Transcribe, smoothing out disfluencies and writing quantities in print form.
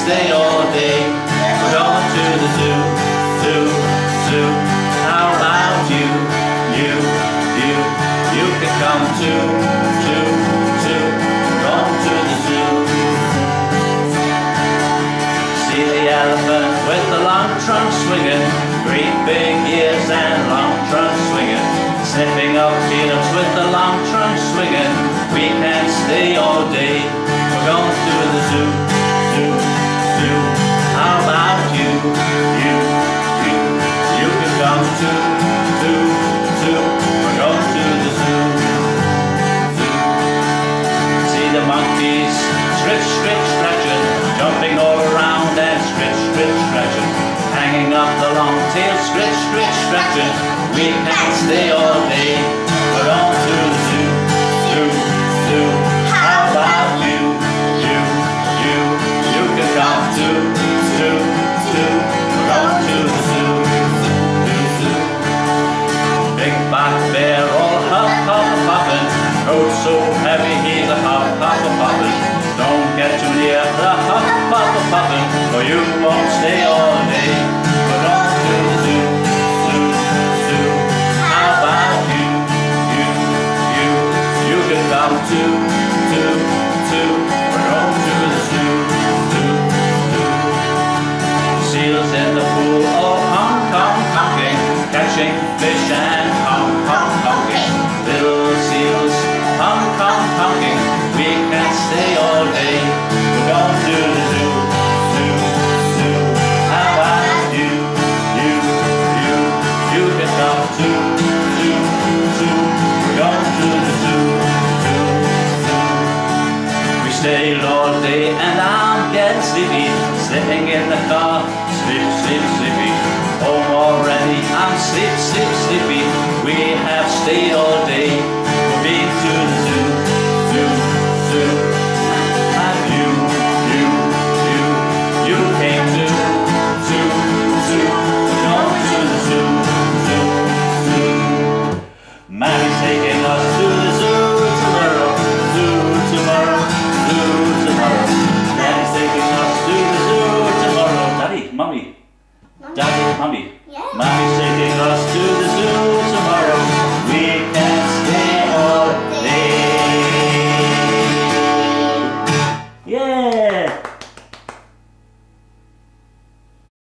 stay all day. We're going to the zoo, zoo, zoo. How about you? You can come too, too, too. We're going to the zoo. See the elephant with the long trunk swinging, great big ears and long trunk swinging, sniffing up peanuts with the long trunk swinging. We can stay all day. We're going to the zoo, zoo, zoo. How about you? You can come too, too, too. We're going to the zoo, zoo. See the monkeys scritch, scritch, scratching, jumping all around and scritch, scritch, scratching, hanging up the long tail, scritch, scritch, scratching. We can stay all day. We're going to the zoo, zoo, zoo. How about you? You can come too, too, too. We're going to the zoo, zoo, zoo. Big black bear all huff, huff, puffin', coat so heavy he's a huff, huff, puffin'. Don't get too near the huff, huff, puffin', or you won't stay all day. We're going to the zoo, zoo, zoo. How about you? You can come too, too, too. We're going to the zoo, zoo, zoo. Seals in the pool all honk, honk, honking, catching fish and honk, honk, honking. Little seals honk, honk, honking. We can stay all day. We're going to the zoo, zoo, zoo. How about you? You can come too, too, too. We're going to the zoo, zoo, zoo. We stayed all day and I'm getting sleepy, sitting in the car, sleep, sleep, sleepy. Home already, I'm sleep, sleep, sleepy. We have stayed all